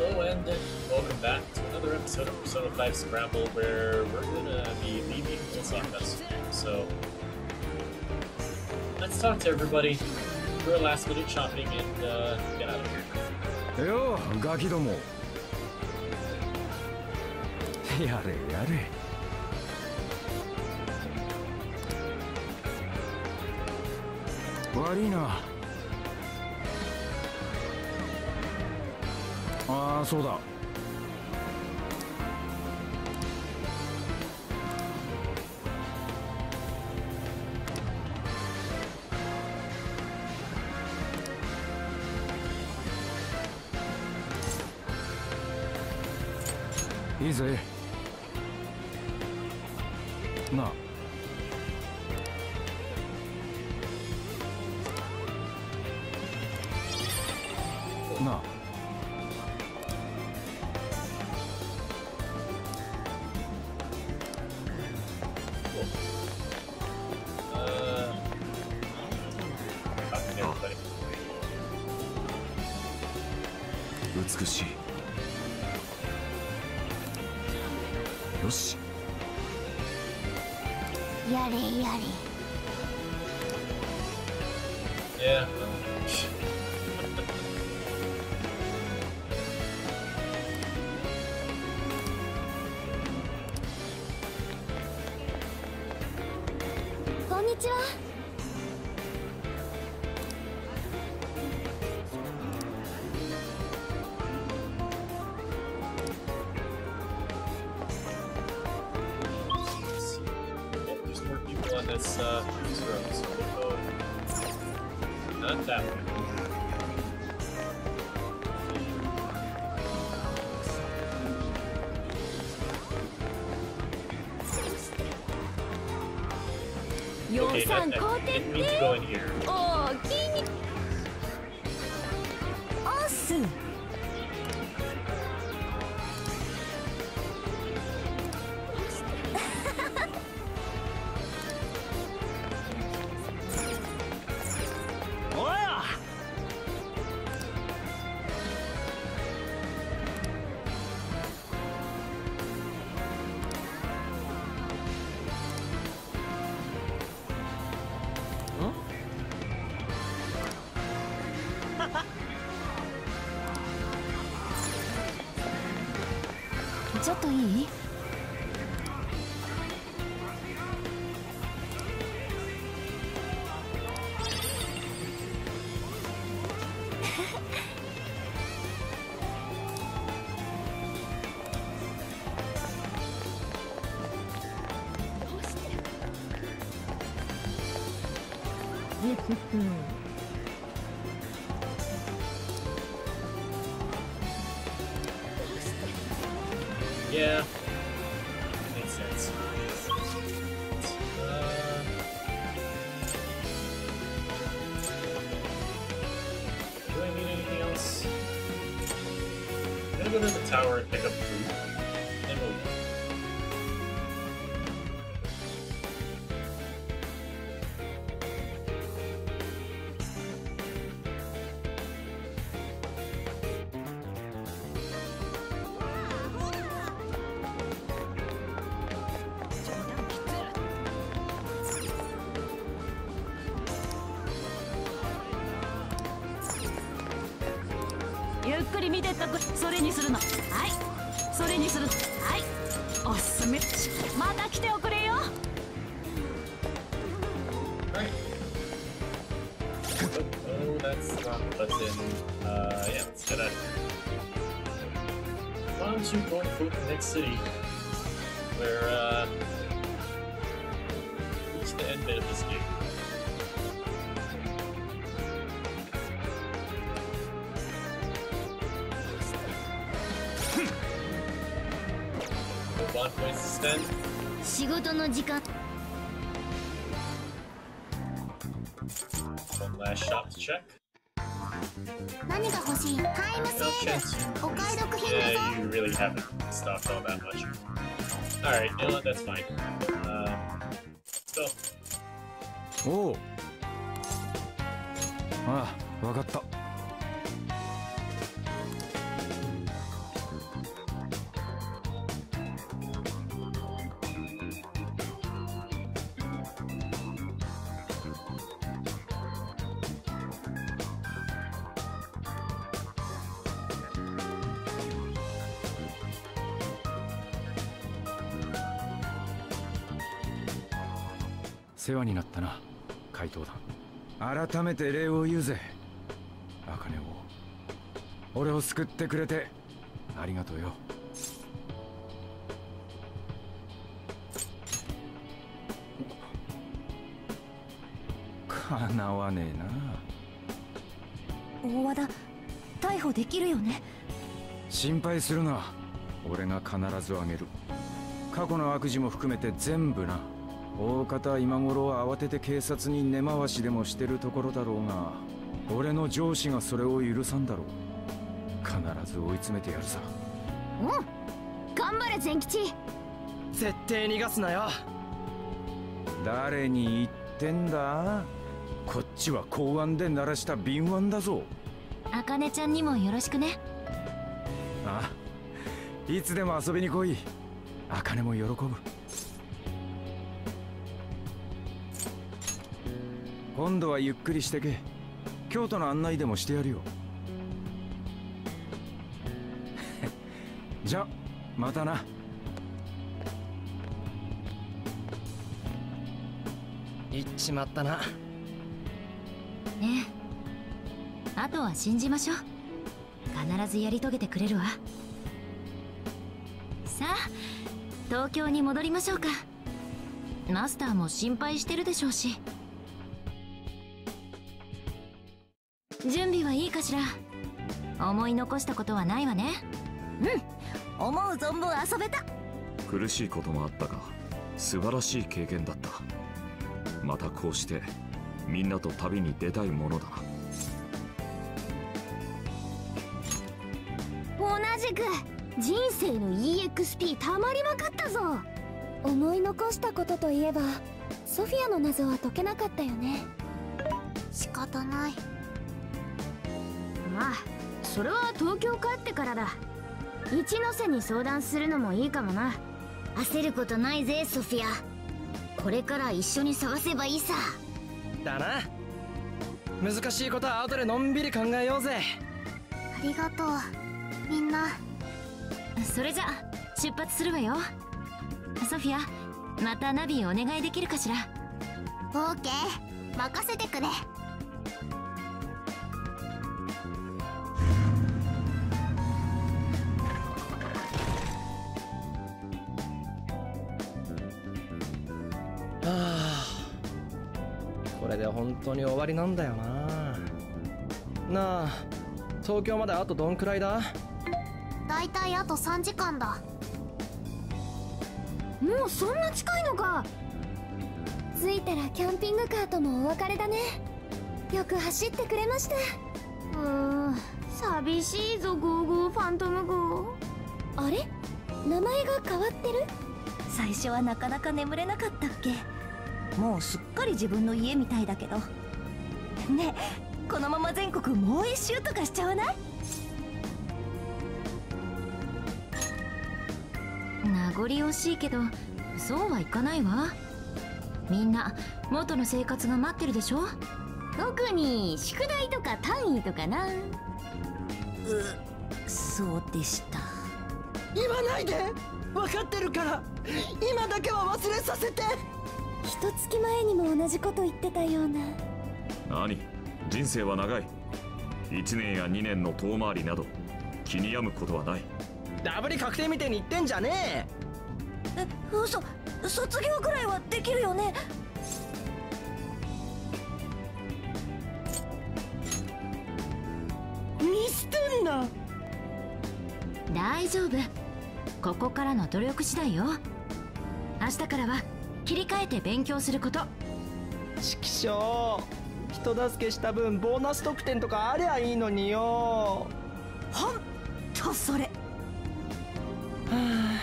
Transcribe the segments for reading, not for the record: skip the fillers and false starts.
Hello and welcome back to another episode of Persona 5 Scramble, where we're gonna be leaving Osaka soon. So let's talk to everybody, do our last minute shopping, and get out of here. Yo, Gaki domo. Yare, yare. Worry na. ああ、そうだ。いいぜ。なあ。なあ。美しい。よし。 やれやれ。 Yeah. こんにちは。 There's more people on this road, so we'll go not that way. Okay, I didn't mean to go in here. おおきに。おっす。 おや。 ちょっといい？ Yeah, makes sense. Do I need anything else? I'm gonna go to the tower and pick up food, then we'll leave. ゆっくり見てったく、それにするの。はい、それにする。はい、おすすめ。また来ておくれよ。 Right. Oh, that's not the button. Yeah, let's get out of here. On to going to the next city, where, reach the end bit of this game. One points to spend. 仕事の時間。 One last shop to check. 何が欲しい？タイムセ No ー chance. ル。お買い得品だぞ。 Yeah, you really haven't stocked all that much. Alright, you know what? That's fine. Go. おう。ああ、わかった。 世話になったな、怪盗団。改めて礼を言うぜ、茜を。俺を救ってくれてありがとうよ。かなわねえな。 大和田、逮捕できるよね？ 心配するな、俺が必ずあげる。過去の悪事も含めて全部な。大方今頃慌てて警察に根回しでもしてるところだろうが、俺の上司がそれを許さんだろう。必ず追い詰めてやるさ。 うん、頑張れ善吉。 絶対逃がすなよ。 誰に言ってんだ？こっちは公安で鳴らした敏腕だぞ。 茜ちゃんにもよろしくね。 ああ、いつでも遊びに来い。茜も喜ぶ。今度はゆっくりしてけ。京都の案内でもしてやるよ。じゃまたな。 行っちまったな。 ねえ、あとは信じましょう。必ずやり遂げてくれるわ。さあ、東京に戻りましょうか。マスターも心配してるでしょうし。準備はいいかしら？思い残したことはないわね。うん、思う存分遊べた。 苦しいこともあったが素晴らしい経験だった。またこうしてみんなと旅に出たいものだな。 同じく人生の EXP たまりまくったぞ。思い残したことといえばソフィアの謎は解けなかったよね。仕方ない。まあそれは東京帰ってからだ。一ノ瀬に相談するのもいいかもな。焦ることないぜソフィア。これから一緒に探せばいいさ。 だな。難しいことは後でのんびり考えようぜ。 ありがとうみんな。 それじゃ出発するわよ。ソフィア、またナビお願いできるかしら？ オーケー、任せてくれ。 これで本当に終わりなんだよな。なあ、東京まであとどんくらいだ？ だいたいあと3時間だ。もうそんな近いのか。着いたらキャンピングカーともお別れだね。よく走ってくれました。寂しいぞゴーゴーファントム号。あれ、名前が変わってる？ 最初はなかなか眠れなかったっけ。もうすっかり自分の家みたいだけど。ねえ、このまま全国もう一周とかしちゃわない？名残惜しいけどそうはいかないわ。みんな元の生活が待ってるでしょ。 特に宿題とか単位とかな。 そうでした。 言わないで、分かってるから。今だけは忘れさせて。 一月前にも同じこと言ってたような。 何、人生は長い。1年や2年の遠回りなど気に病むことはない。 ダブリ確定みてえに言ってんじゃねえ。 嘘、卒業ぐらいはできるよね。 見捨てんな。 大丈夫、ここからの努力次第よ。明日からは切り替えて勉強すること。 ちきしょう、人助けした分ボーナス得点とかありゃいいのによ。 ほんとそれ。はあ、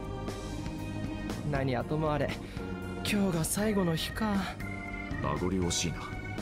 何はともあれ今日が最後の日か。 名残惜しい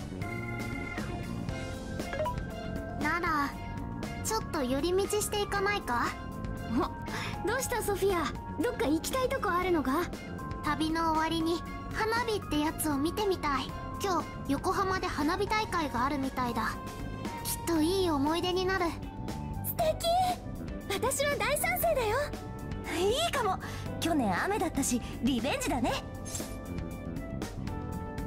なな。 らちょっと寄り道していかないか？どうしたソフィア、どっか行きたいとこあるのか？旅の終わりに花火ってやつを見てみたい。今日横浜で花火大会があるみたいだ。きっといい思い出になる。素敵、私は大賛成だよ。 いいかも。去年雨だったしリベンジだね。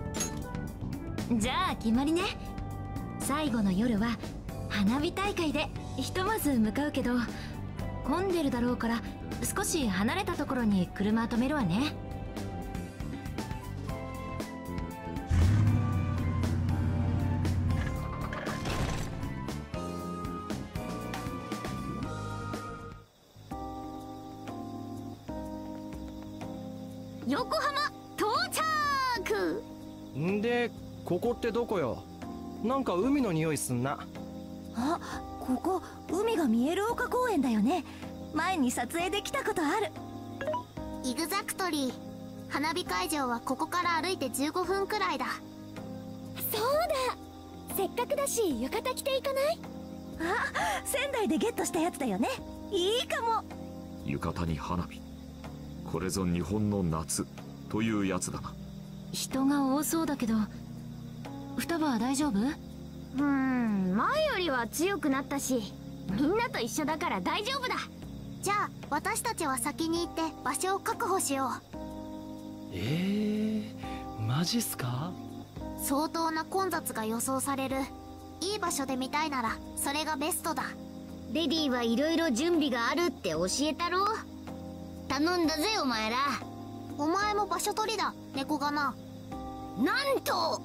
じゃあ決まりね。最後の夜は花火大会でひとまず向かうけど、混んでるだろうから少し離れたところに車止めるわね。 横浜到着。 んでここってどこよ。なんか海の匂いすんな。 あ、ここ海が見える丘公園だよね。前に撮影できたことある。 イグザクトリー。花火会場はここから歩いて15分くらいだ。そうだ、せっかくだし浴衣着ていかない？ あ、仙台でゲットしたやつだよね。いいかも。 浴衣に花火、これぞ日本の夏というやつだな。 人が多そうだけど、双葉は大丈夫？ 前よりは強くなったし、みんなと一緒だから大丈夫だ。じゃあ私たちは先に行って場所を確保しよう。マジっすか？ 相当な混雑が予想される。いい場所で見たいならそれがベストだ。レディーはいろいろ準備があるって教えたろ。頼んだぜお前ら。お前も場所取りだ、猫がな。なんと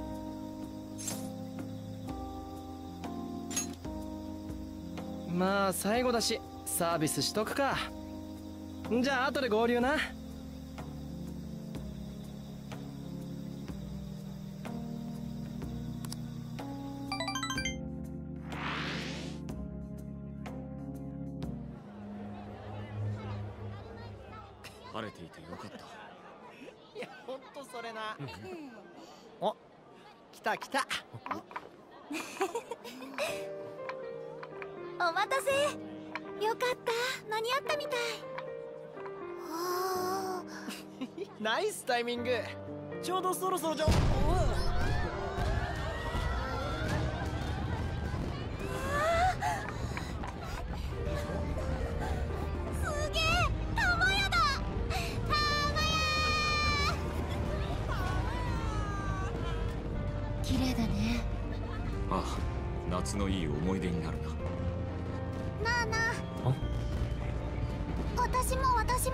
まあ最後だしサービスしとくか。じゃあ後で合流な。 晴れていてよかった。 いやほんとそれな。お、来た来た。 お待たせ。 よかった、間に合ったみたい。 ナイスタイミング。ちょうどそろそろじゃ。 すげえ、玉屋だ。玉屋。 綺麗だね。 ああ、夏のいい思い出になるな。 なあなあ、私も。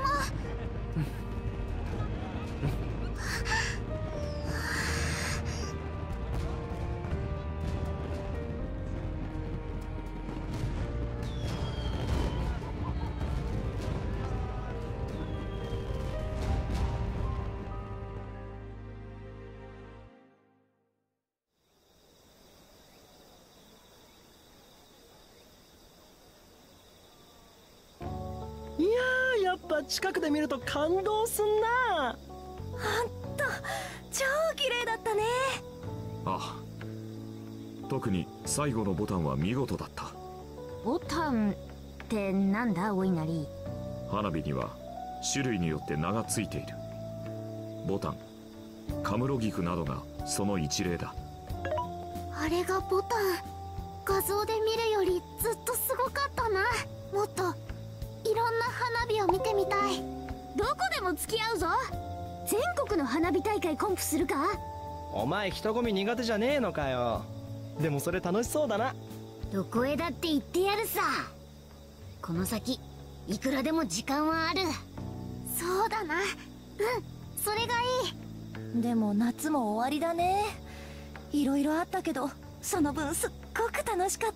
いやー、やっぱ近くで見ると感動すんな。 ほんと超綺麗だったね。 ああ、特に最後のボタンは見事だった。 ボタンってなんだお稲荷。 花火には種類によって名がついている。ボタン、カムロギフなどがその一例だ。 あれがボタン。画像で見るよりずっとすごかったな。もっといろんな花火を見てみたい。どこでも付き合うぞ。全国の花火大会コンプするか。 お前人混み苦手じゃねえのかよ。でもそれ楽しそうだな。 どこへだって行ってやるさ。この先いくらでも時間はある。そうだな。それがいい。 でも夏も終わりだね。いろいろあったけどその分すっごく楽しかった。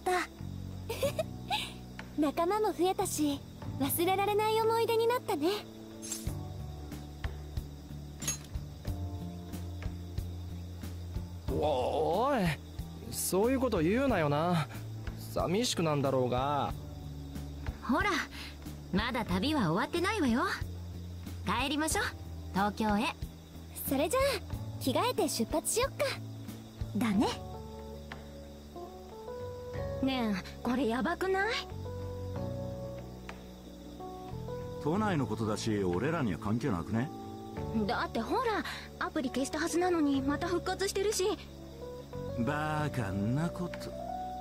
仲間も増えたし忘れられない思い出になったね。 おい、そういうこと言うなよな。寂しくなんだろうが。 ほら、まだ旅は終わってないわよ。帰りましょう、東京へ。 それじゃあ着替えて出発しよっか。 だね。 ねえ、これヤバくない？ 都内のことだし俺らには関係なくね？ だってほら、アプリ消したはずなのにまた復活してるし。 バカんなこと。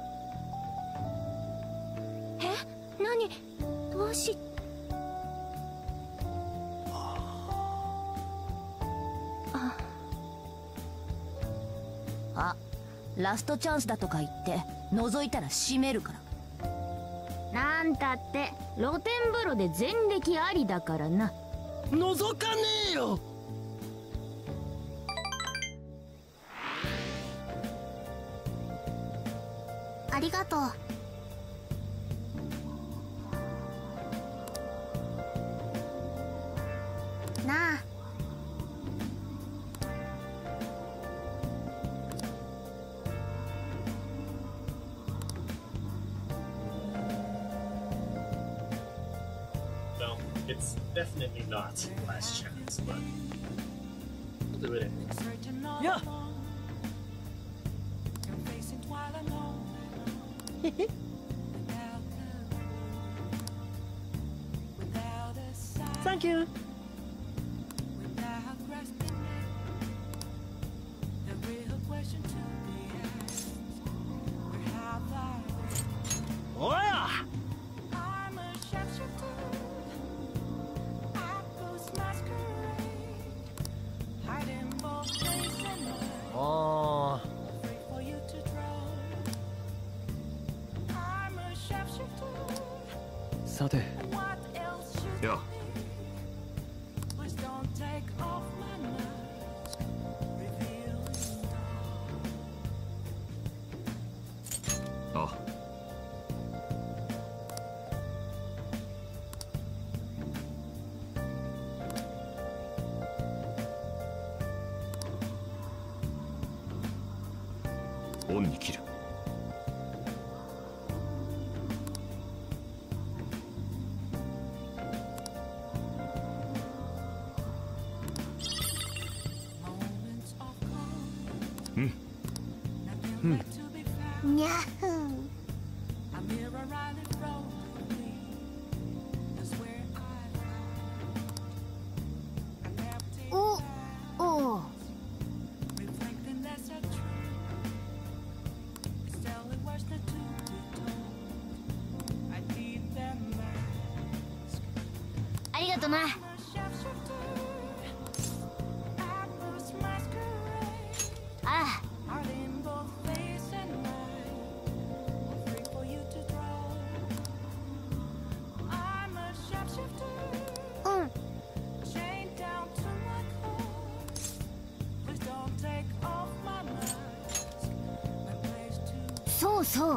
え？何？どうし… ラストチャンスだとか言って覗いたら閉めるから。 なんたって露天風呂で前歴ありだからな。 覗かねえよ。 ありがとう。なあ。 No, it's definitely not last chance, but we'll do it anyway. Yeah. Thank you. Oh yeah. Oh. さて。 やあ。あ。オンに切る。 にゃふん。おお。ありがとな。ああ。そうそう。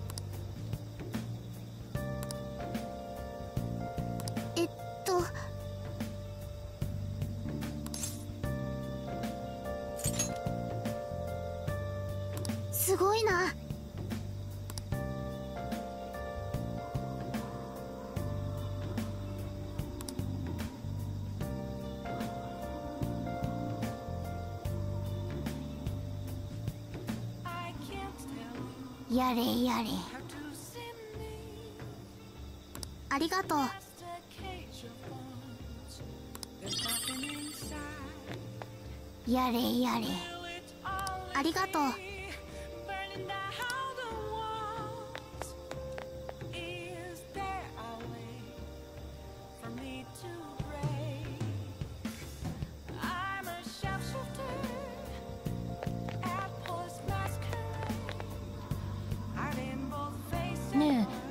すごいな。やれやれ。ありがとう。やれやれ。ありがとう。 ねえ。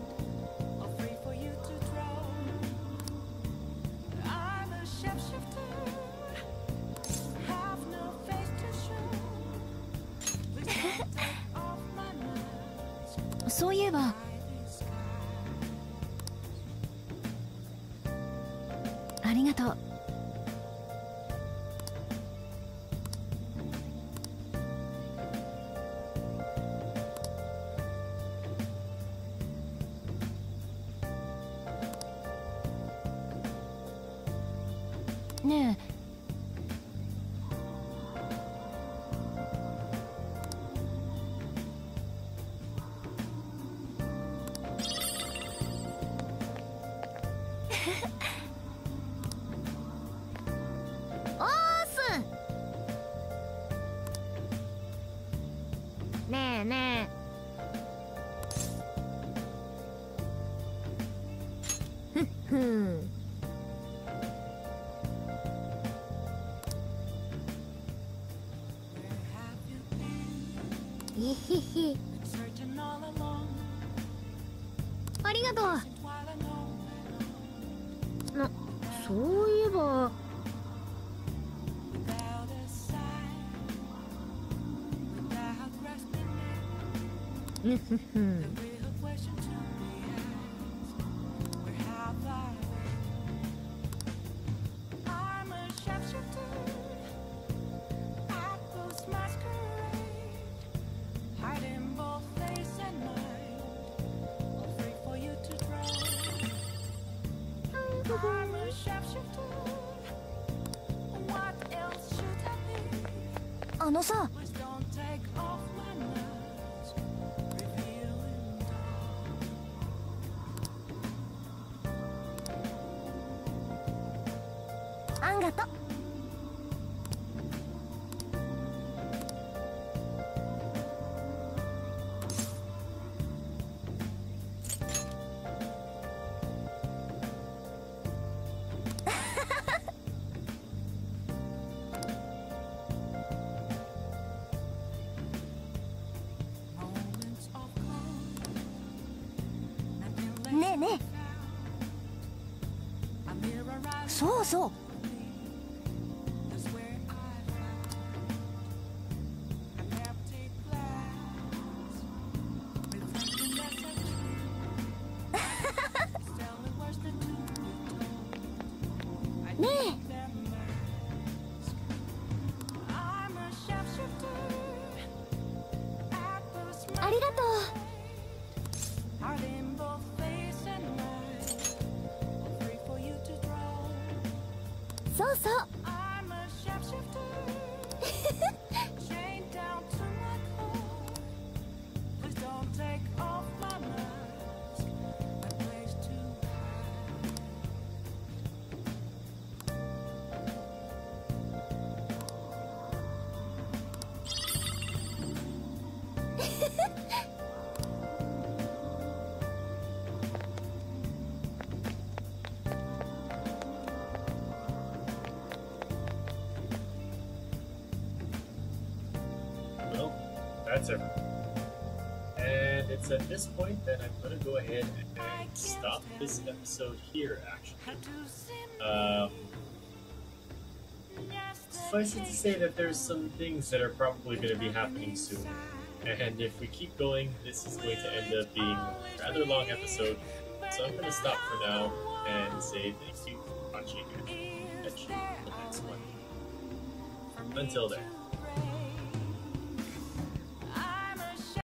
そういえばありがとう。ねえ。 おーす。ねえねえ。ふん。 がとう。そういえばふふふあのさ、あんがと。ねえねえ、そうそう、ねえ、 ありがとう。 そうそう。 Well, that's everything. And it's at this point that I'm going to go ahead and stop this episode here, actually. Suffice it to say that there's some things that are probably going to be happening soon. And if we keep going, this is going to end up being a rather long episode. So I'm going to stop for now and say thank you for watching and catch you in the next one. Until then.